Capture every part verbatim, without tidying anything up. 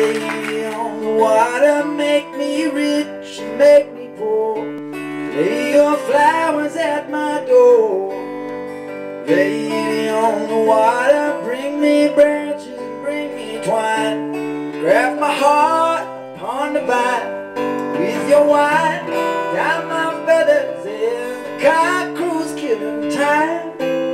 Lady on the water, make me rich and make me poor. Lay your flowers at my door. Lady on the water, bring me branches and bring me twine. Grab my heart upon the vine with your wine. Down my feathers as the cock crews killing time.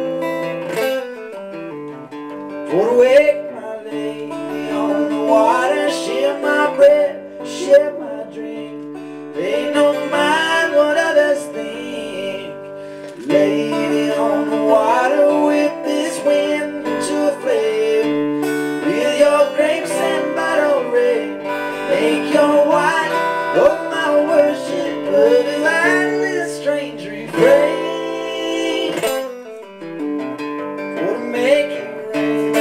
For to wake my lady on the water, share my bread, share my drink. They don't mind what others think. Lady on the water, whip this wind into a flame. With your grapes and bottle rain, make your wine of my worship, but divine this strange refrain. For to make it rain.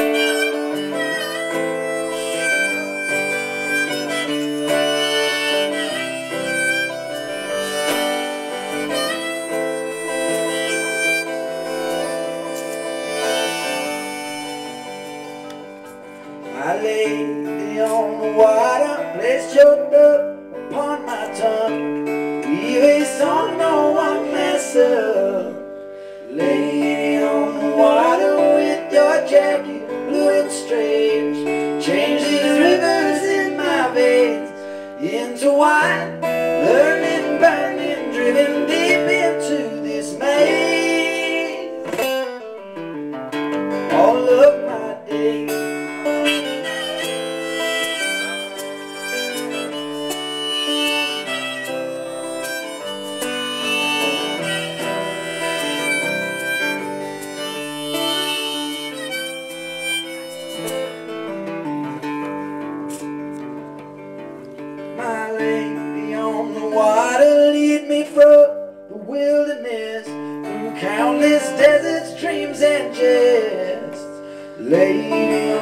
My lady on the water, place your love upon my tongue. Weave a song no one mess up. Lady on the water, with your jacket blue and strange, change these rivers in my veins into wine, learning, burning, driven deep into this maze. All of my days, my lady on the water, lead me from the wilderness, through countless deserts, dreams and jests. Lady